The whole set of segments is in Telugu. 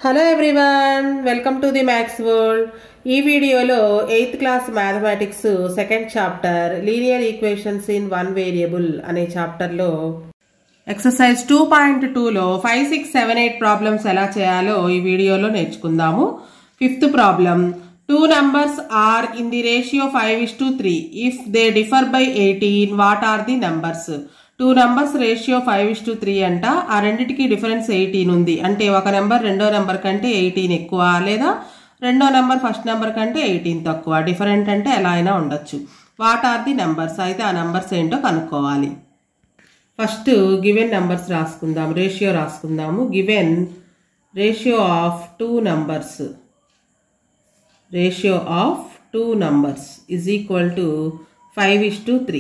Hello everyone, welcome to the maths world. ఈ వీడియోలో 8th class mathematics second chapter linear equations in one variable అనే చాప్టర్లో ఎక్సర్సైజ్ 2.2లో 5, 6, 7, 8 ప్రాబ్లమ్స్ ఎలా చేయాలో ఈ వీడియోలో నేర్చుకుందాము. 5th problem, 2 numbers are in the ratio 5:3. If they differ by 18, what are the numbers? 2 numbers ratio 5:3 అంట. ఆ రెండిటికి డిఫరెన్స్ 18 ఉంది. అంటే ఒక నెంబర్ రెండో నెంబర్ కంటే 18 ఎక్కువ, లేదా రెండో నెంబర్ ఫస్ట్ నెంబర్ కంటే 18 తక్కువ. డిఫరెంట్ అంటే ఎలా అయినా ఉండొచ్చు. What are the numbers? అయితే ఆ నెంబర్స్ ఏంటో కనుక్కోవాలి. ఫస్ట్ గివెన్ నెంబర్స్ రాసుకుందాం, రేషియో రాసుకుందాము. Given ratio of 2 numbers, ratio of 2 numbers is equal to 5:3.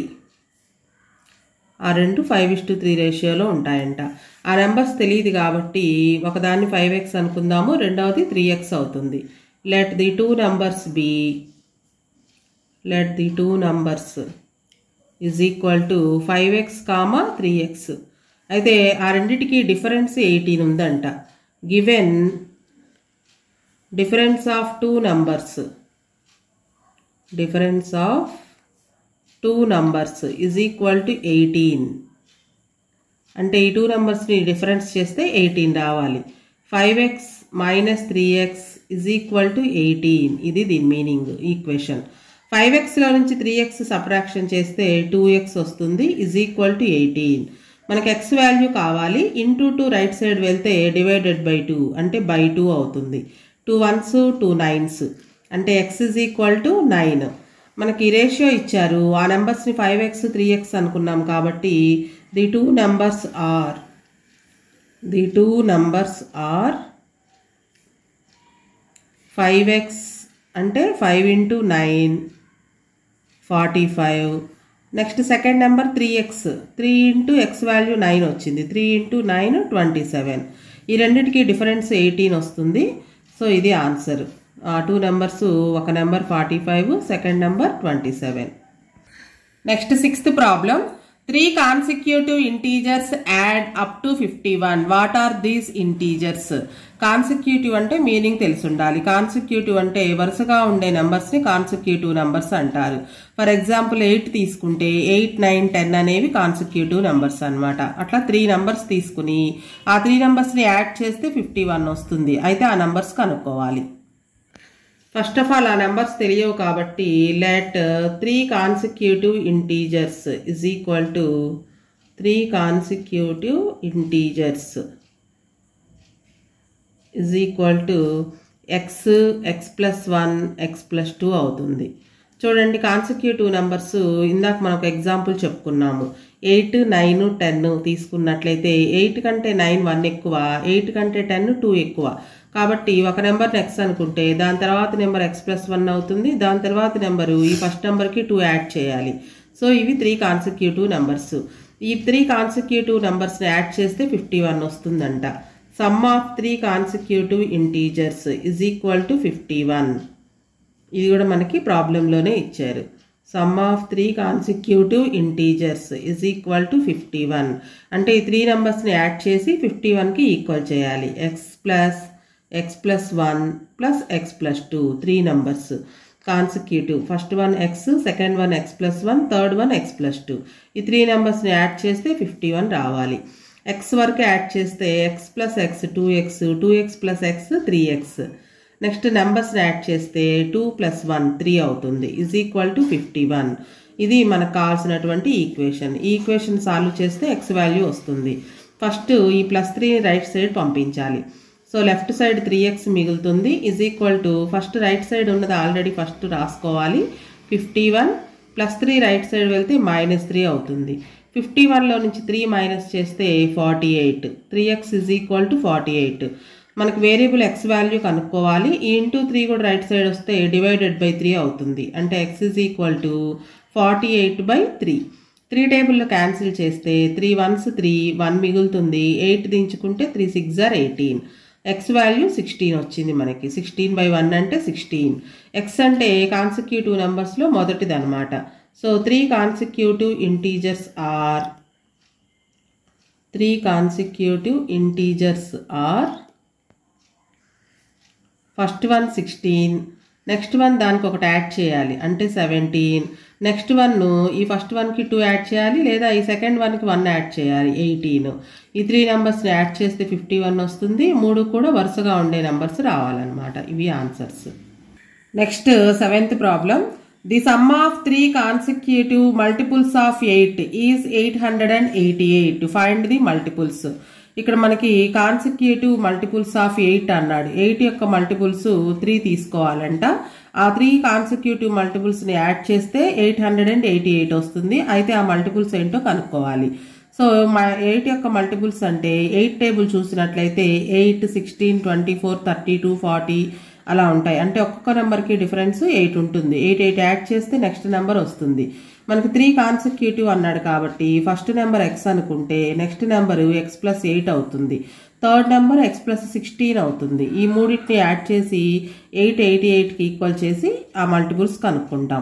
ఆ రెండు 5:3 రేషియోలో ఉంటాయంట. ఆ నెంబర్స్ తెలియదు కాబట్టి ఒకదాన్ని 5x అనుకుందాము, రెండవది 3x అవుతుంది. Let the two numbers is equal to 5x, 3x. అయితే ఆ రెండిటికి డిఫరెన్స్ 18 ఉందంట. Given difference of 2 numbers, difference of 2 numbers is equal to 18. అంటే ఈ 2 numbers డిఫరెన్స్ చేస్తే 18 రావాలి. 5x minus 3x is equal to 18. ఇది దీని మీనింగ్ ఈక్వేషన్. 5xలో నుంచి 3x సబ్ట్రాక్షన్ చేస్తే 2x వస్తుంది, ఈజ్ ఈక్వల్ టు 18. మనకి x వాల్యూ కావాలి. ఇంటూ 2 రైట్ సైడ్ వెళ్తే డివైడెడ్ బై 2 అంటే బై 2 అవుతుంది. 2 1s 2 9s అంటే x ఈజ్ ఈక్వల్ టు 9. మనకి రేషియో ఇచ్చారు. ఆ నెంబర్స్ని 5x 3x అనుకున్నాం కాబట్టి the two numbers are 5x అంటే 5 × 9 45. Next second number 3x, 3 × x value 9 వచ్చింది, 3 × 9 27. ఈ రెండింటికి డిఫరెన్స్ 18 వస్తుంది. సో ఇది ఆన్సర్. 2 numbers, ఒక number 45, second number 27. Next 6th problem, 3 consecutive integers add up to 51. What are these integers? Consecutive అంటే మీనింగ్ తెలిసి ఉండాలి. కాన్సిక్యూటివ్ అంటే వరుసగా ఉండే నెంబర్స్ని కాన్సిక్యూటివ్ నెంబర్స్ అంటారు. ఫర్ ఎగ్జాంపుల్ 8 తీసుకుంటే 8, 9, 10 అనేవి కాన్సిక్యూటివ్ నెంబర్స్ అనమాట. అట్లా 3 numbers తీసుకుని ఆ 3 numbersని యాడ్ చేస్తే 51 వస్తుంది. అయితే ఆ నెంబర్స్ కనుక్కోవాలి. ఫస్ట్ ఆఫ్ ఆల్ ఆ నెంబర్స్ తెలియవు కాబట్టి let 3 consecutive integers is equal to 3 consecutive integers is equal to x, x + 1, x + 2 అవుతుంది. చూడండి, కాన్సిక్యూటివ్ నెంబర్స్ ఇందాక మనం ఒక ఎగ్జాంపుల్ చెప్పుకున్నాము. 8, 9, 10 తీసుకున్నట్లయితే 8 కంటే 9 1 ఎక్కువ, 8 కంటే 10 2 ఎక్కువ. కాబట్టి ఒక నెంబర్ని x అనుకుంటే దాని తర్వాత నెంబర్ x + 1 అవుతుంది. దాని తర్వాత నెంబరు ఈ ఫస్ట్ నెంబర్కి 2 యాడ్ చేయాలి. సో ఇవి 3 consecutive నెంబర్స్. ఈ 3 consecutive నెంబర్స్ని యాడ్ చేస్తే 51 వస్తుందంట. Sum of 3 consecutive integers is equal to 51. ఇది కూడా మనకి ప్రాబ్లంలోనే ఇచ్చారు. Sum of 3 consecutive integers is equal to 51. అంటే ఈ 3 numbers యాడ్ చేసి 51కి ఈక్వల్ చేయాలి. x + 1 + x + 2, 3 numbers consecutive. First one x, second one x + 1, third one x + 2. ఈ 3 numbers యాడ్ చేస్తే 51 రావాలి. x వరకు యాడ్ చేస్తే x + x 2x, 2x + x 3x. Next నెంబర్స్ని యాడ్ చేస్తే 2 + 1 3 అవుతుంది, ఈజ్ ఈక్వల్ టు 51. ఇది మనకు కావాల్సినటువంటి ఈక్వేషన్. ఈ ఈక్వేషన్ సాల్వ్ చేస్తే x వాల్యూ వస్తుంది. ఫస్ట్ ఈ +3 రైట్ సైడ్ పంపించాలి. సో లెఫ్ట్ సైడ్ 3x మిగులుతుంది, is equal to first right side ఉన్నది ఆల్రెడీ ఫస్ట్ రాసుకోవాలి. 51 +3 రైట్ సైడ్ వెళ్తే -3 అవుతుంది. 51లో నుంచి 3 మైనస్ చేస్తే 48. 3x is equal to 48. మనకు వేరియబుల్ x వాల్యూ కనుక్కోవాలి. ఈ ఇంటూ 3 కూడా రైట్ సైడ్ వస్తే డివైడెడ్ బై 3 అవుతుంది. అంటే x ఈజ్ ఈక్వల్ టు 48/3. 3 టేబుల్లో క్యాన్సిల్ చేస్తే 3 1s 3, 1 మిగులుతుంది. 8 దించుకుంటే 3 6 are 18. x వాల్యూ 16 వచ్చింది మనకి. 16/1 అంటే 16. x అంటే కాన్సిక్యూటివ్ నెంబర్స్లో మొదటిది అనమాట. So 3 consecutive integers are 3 consecutive integers are first one 16, next one దానికి ఒకటి యాడ్ చేయాలి అంటే 17, నెక్స్ట్ వన్ ఈ ఫస్ట్ వన్కి 2 యాడ్ చేయాలి లేదా ఈ సెకండ్ వన్కి 1 యాడ్ చేయాలి 18. ఈ 3 నెంబర్స్ని యాడ్ చేస్తే 51 వస్తుంది. 3 కూడా వరుసగా ఉండే నెంబర్స్ రావాలన్నమాట. ఇవి answers. Next 7th problem. The sum of 3 consecutive multiples of 8 is 888. Find the multiples. ఇక్కడ మనకి కాన్సిక్యూటివ్ మల్టిపుల్స్ ఆఫ్ 8 అన్నాడు. 8 యొక్క మల్టిపుల్స్ 3 తీసుకోవాలంట. ఆ 3 కాన్సిక్యూటివ్ మల్టిపుల్స్ని యాడ్ చేస్తే 888 వస్తుంది. అయితే ఆ మల్టిపుల్స్ ఏంటో కనుక్కోవాలి. సో 8 యొక్క మల్టిపుల్స్ అంటే 8 టేబుల్ చూసినట్లయితే 8, 16, 24, 32, 40 అలా ఉంటాయి. అంటే ఒక్కొక్క నెంబర్కి డిఫరెన్స్ 8 ఉంటుంది. 8 యాడ్ చేస్తే నెక్స్ట్ నెంబర్ వస్తుంది. మనకి 3 కాన్సిక్యూటివ్ అన్నాడు కాబట్టి ఫస్ట్ నెంబర్ x అనుకుంటే నెక్స్ట్ నెంబర్ x+8 అవుతుంది. థర్డ్ నెంబర్ x+16 అవుతుంది. ఈ మూడింటిని యాడ్ చేసి 888కి ఈక్వల్ చేసి ఆ మల్టిపుల్స్ కనుక్కుంటాం.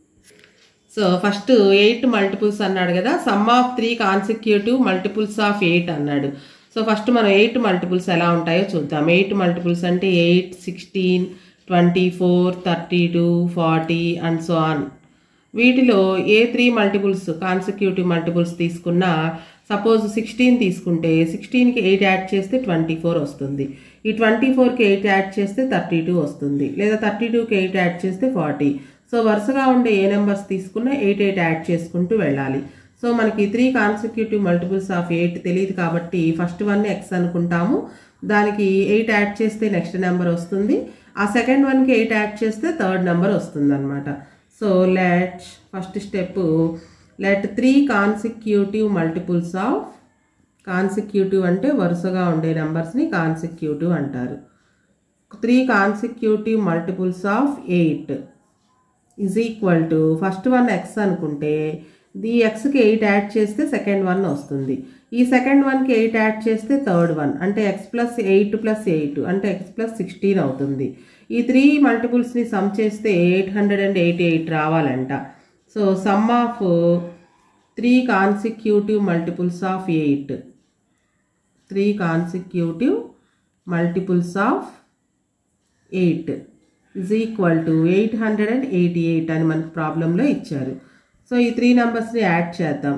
సో ఫస్ట్ 8 మల్టిపుల్స్ అన్నాడు కదా. Sum of 3 consecutive multiples of 8 అన్నాడు. సో ఫస్ట్ మనం 8 మల్టిపుల్స్ ఎలా ఉంటాయో చూద్దాం. 8 మల్టిపుల్స్ అంటే 8, 16, 24, 32, 40 అండ్ సో ఆన్. వీటిలో ఏ 3 మల్టిపుల్స్ కాన్సిక్యూటివ్ మల్టిపుల్స్ తీసుకున్నా, సపోజ్ 16 తీసుకుంటే 16కి 8 యాడ్ చేస్తే 24 వస్తుంది. ఈ 24కి 8 యాడ్ చేస్తే 32 వస్తుంది. లేదా 32కి 8 యాడ్ చేస్తే 40. సో వరుసగా ఉండే ఏ నెంబర్స్ తీసుకున్నా 8 యాడ్ చేసుకుంటూ వెళ్ళాలి. సో మనకి 3 కాన్సిక్యూటివ్ మల్టిపుల్స్ ఆఫ్ 8 తెలియదు కాబట్టి ఫస్ట్ వన్ x అనుకుంటాము. దానికి 8 యాడ్ చేస్తే నెక్స్ట్ నెంబర్ వస్తుంది. ఆ సెకండ్ వన్కి 8 యాడ్ చేస్తే థర్డ్ నెంబర్ వస్తుంది అనమాట. So first step let 3 consecutive multiples of, consecutive అంటే వరుసగా ఉండే నెంబర్స్ని కాన్సిక్యూటివ్ అంటారు. 3 consecutive multiples of 8 is equal to first one x అనుకుంటే ఈ xకి 8 యాడ్ చేస్తే సెకండ్ వన్ వస్తుంది. ఈ సెకండ్ వన్కి 8 యాడ్ చేస్తే థర్డ్ వన్ అంటే x+8 అంటే x+16 అవుతుంది. ఈ 3 మల్టిపుల్స్ని సమ్ చేస్తే 888 రావాలంట. So sum of 3 consecutive multiples of 8, 3 consecutive multiples of 8 is equal to 888 అని మనకు ప్రాబ్లంలో ఇచ్చారు. సో ఈ 3 నెంబర్స్ని యాడ్ చేద్దాం.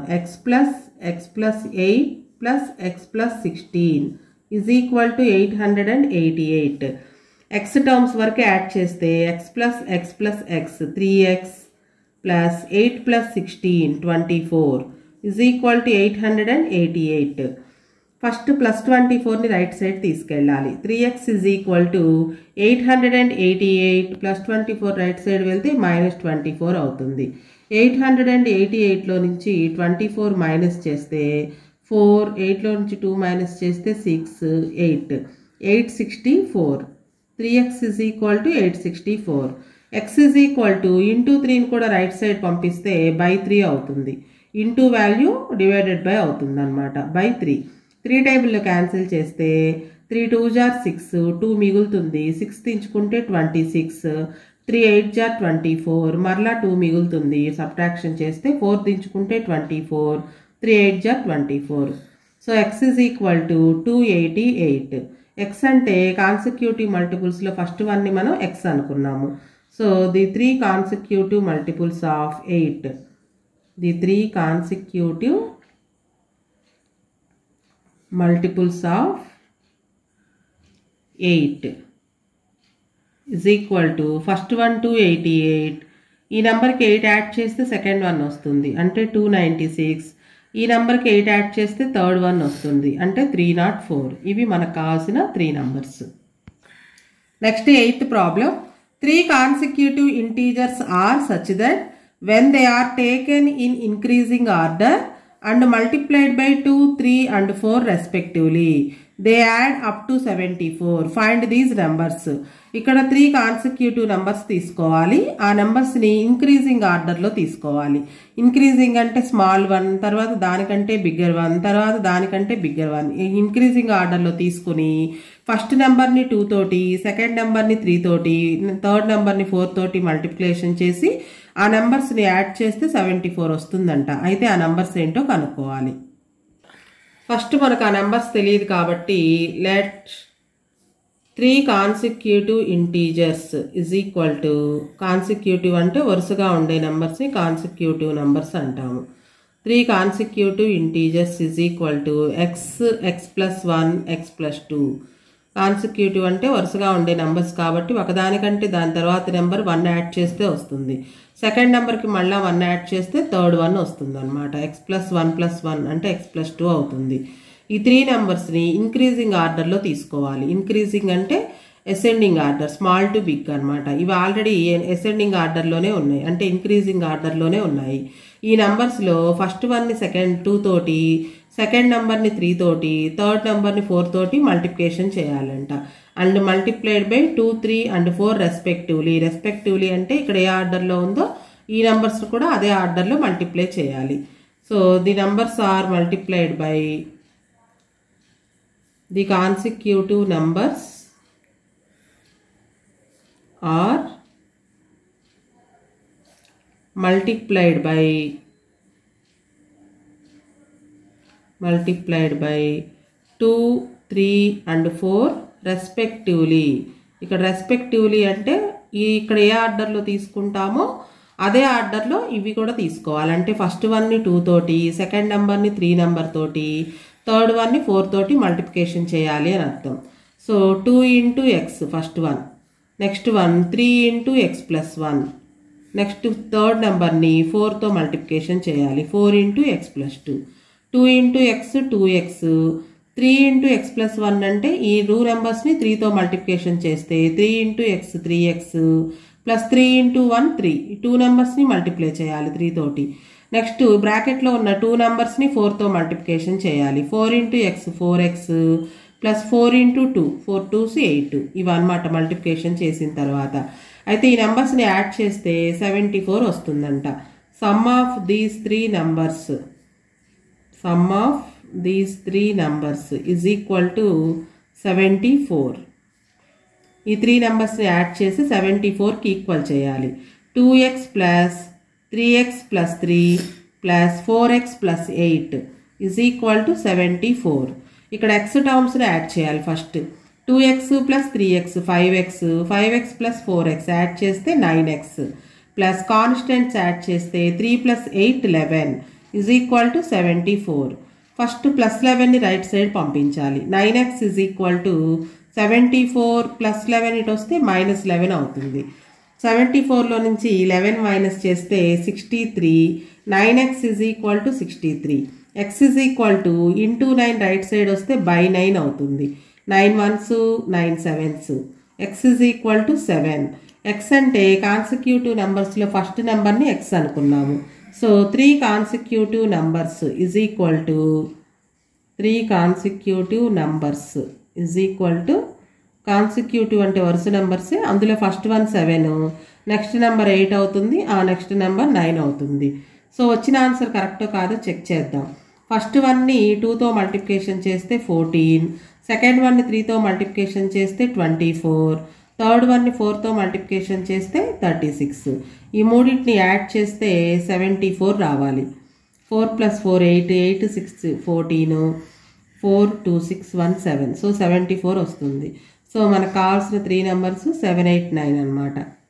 x+8 plus x+16 is equal to 888. x terms వరకు యాడ్ చేస్తే x+x 3x plus 8+16 24 is equal to 888. First +24ని రైట్ సైడ్ తీసుకెళ్ళాలి. 3x is equal to 888 +24 right side వెళ్తే -24 అవుతుంది. 888లో నుంచి 24 మైనస్ చేస్తే 4, 8లో నుంచి 2 మైనస్ చేస్తే 6, 8, 864. 3x is equal to 864. x is equal to into 3ని కూడా రైట్ సైడ్ పంపిస్తే బై 3 అవుతుంది. ఇంటూ వాల్యూ డివైడెడ్ బై అవుతుంది అనమాట. బై 3. 3 టేబుల్లో క్యాన్సిల్ చేస్తే 3 2s are 6, 2 మిగులుతుంది. 6 తెంచుకుంటే 26, 3 8s are 24, మరలా 2 మిగులుతుంది. సబ్ట్రాక్షన్ చేస్తే 4 తెంచుకుంటే 24, 3 8s are 24. So x is equal to 288. x అంటే కాన్సిక్యూటివ్ మల్టిపుల్స్లో ఫస్ట్ వన్ని మనం x అనుకున్నాము. So the 3 consecutive multiples of 8, the 3 consecutive multiples of 8 is equal to first one 288. ఈ నెంబర్కి 8 యాడ్ చేస్తే సెకండ్ వన్ వస్తుంది అంటే 296. ఈ నెంబర్కి 8 యాడ్ చేస్తే థర్డ్ వన్ వస్తుంది అంటే 304. ఇవి మనకు కావాల్సిన 3 numbers. Next 8th problem. 3 consecutive integers are such that when they are taken in increasing order and multiplied by 2, 3 and 4 respectively, they add up to 74. Find these numbers. ఇక్కడ 3 కాన్సిక్యూటివ్ నెంబర్స్ తీసుకోవాలి. ఆ నెంబర్స్ని ఇంక్రీజింగ్ ఆర్డర్లో తీసుకోవాలి. ఇంక్రీజింగ్ అంటే స్మాల్ 1, తర్వాత దానికంటే బిగ్గర్ 1, తర్వాత దానికంటే బిగ్గర్ 1. ఇంక్రీజింగ్ ఆర్డర్లో తీసుకుని ఫస్ట్ నెంబర్ని 2 తోటి, సెకండ్ నెంబర్ని 3 తోటి, థర్డ్ నెంబర్ని 4 తోటి మల్టిప్లికేషన్ చేసి ఆ నెంబర్స్ని యాడ్ చేస్తే 74 వస్తుందంట. అయితే ఆ నెంబర్స్ ఏంటో కనుక్కోవాలి. ఫస్ట్ మనకు ఆ నెంబర్స్ తెలియదు కాబట్టి let 3 consecutive integers is equal to, consecutive అంటే వరుసగా ఉండే నెంబర్స్ని కాన్సిక్యూటివ్ నెంబర్స్ అంటాము. 3 consecutive integers is equal to x plus 1 x plus 2. Consecutive అంటే వరుసగా ఉండే నెంబర్స్ కాబట్టి ఒకదానికంటే దాని తర్వాత నెంబర్ 1 యాడ్ చేస్తే వస్తుంది. సెకండ్ నెంబర్కి మళ్ళీ 1 యాడ్ చేస్తే థర్డ్ 1 వస్తుంది అనమాట. ఎక్స్ ప్లస్ 1 అంటే ఎక్స్ ప్లస్ 2 అవుతుంది. ఈ 3 నెంబర్స్ని ఇంక్రీజింగ్ ఆర్డర్లో తీసుకోవాలి. ఇంక్రీజింగ్ అంటే ascending order, small to big అనమాట. ఇవి ఆల్రెడీ అసెండింగ్ ఆర్డర్లోనే ఉన్నాయి, అంటే ఇంక్రీజింగ్ ఆర్డర్లోనే ఉన్నాయి. ఈ నెంబర్స్లో ఫస్ట్ వన్ని సెకండ్ 2 తోటి, సెకండ్ నెంబర్ని 3 తోటి, థర్డ్ నెంబర్ని 4 తోటి మల్టిప్లికేషన్ చేయాలంట. And multiplied by 2, 3 and 4 respectively అంటే ఇక్కడ ఏ ఆర్డర్లో ఉందో ఈ నెంబర్స్ కూడా అదే ఆర్డర్లో మల్టిప్లై చేయాలి. So the numbers are multiplied by the consecutive numbers are multiplied by 2, 3 and 4 respectively. ఇక్కడ రెస్పెక్టివ్లీ అంటే ఇక్కడ ఏ ఆర్డర్లో తీసుకుంటామో అదే ఆర్డర్లో ఇవి కూడా తీసుకోవాలి. అంటే ఫస్ట్ వన్ని 2 తోటి, సెకండ్ నెంబర్ని 3 నెంబర్ తోటి, థర్డ్ వన్ని 4 తోటి మల్టిప్లికేషన్ చేయాలి అని అర్థం. So 2 into x first one, next one 3 into x plus 1, next third నెంబర్ని 4తో మల్టిప్లికేషన్ చేయాలి. 4 into x plus 2, 2 into x 2x, 3 into x plus 1 అంటే ఈ 2 నెంబర్స్ని 3తో మల్టిప్లికేషన్ చేస్తే 3 into x 3x plus 3 into 1 3, 2 నెంబర్స్ని మల్టిప్లై చేయాలి 3 తోటి. నెక్స్ట్ బ్రాకెట్లో ఉన్న 2 నెంబర్స్ని 4తో మల్టిప్లికేషన్ చేయాలి. 4 into x 4x plus 4 into 2 4 2s 8, ఇవన్నమాట మల్టిప్లికేషన్ చేసిన తర్వాత. అయితే ఈ నెంబర్స్ని యాడ్ చేస్తే 74 వస్తుందంట. Sum of these three numbers is equal to 74. ఈ 3 నెంబర్స్ని యాడ్ చేసి 74కి ఈక్వల్ చేయాలి. 2x plus 3x plus 3 plus 4x plus 8 is equal to 74. ఇక్కడ ఎక్స్ టర్మ్స్ని యాడ్ చేయాలి. First 2x plus 3x 5x, 5x plus 4x add చేస్తే 9x, ప్లస్ కాన్స్టెంట్స్ యాడ్ చేస్తే 3 plus 8 11 is equal to 74. First plus 11ని రైట్ సైడ్ పంపించాలి. 9x is equal to 74 plus 11 ఇటు వస్తే -11 అవుతుంది. 74లో నుంచి 11 మైనస్ చేస్తే 63, 9x is equal to 63. x is equal to into 9 right side వస్తే బై 9 అవుతుంది. 9 1s 9 7s, x is equal to 7. x అంటే కాన్సిక్యూటివ్ నెంబర్స్లో ఫస్ట్ నెంబర్ని x అనుకున్నాము. So 3 consecutive numbers is equal to 3 consecutive numbers is equal to, consecutive అంటే వరుస నెంబర్సే, అందులో ఫస్ట్ వన్ 7, నెక్స్ట్ నెంబర్ 8 అవుతుంది, ఆ నెక్స్ట్ నెంబర్ 9 అవుతుంది. సో వచ్చిన ఆన్సర్ కరెక్టో కాదో చెక్ చేద్దాం. ఫస్ట్ వన్ని 2తో మల్టిప్లికేషన్ చేస్తే 14, సెకండ్ వన్ని 3తో మల్టిప్లికేషన్ చేస్తే 24, థర్డ్ వన్ని 4తో మల్టిప్లికేషన్ చేస్తే 36. ఈ మూడింటిని యాడ్ చేస్తే 74 రావాలి. 4 + 4 8, 8 6 14, 4 2 6 1 7, సో 74 వస్తుంది. సో మనకు కావాల్సిన 3 నెంబర్స్ 7 8 9 అనమాట.